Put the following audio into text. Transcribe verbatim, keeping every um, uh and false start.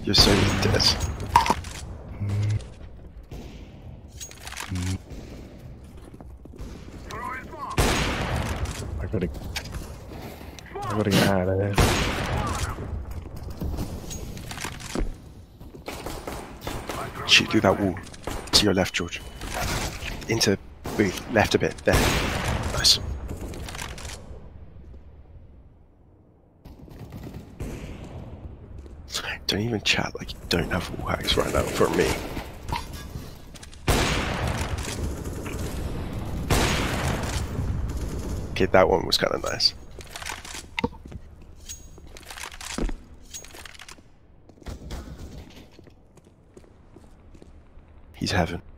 You're so dead. I gotta, I gotta get out of there. Shoot through that wall. To your left, George. Into booth. Left a bit. There. Nice. Don't even chat like you don't have wall hacks right now for me. Okay, that one was kind of nice. He's heaven.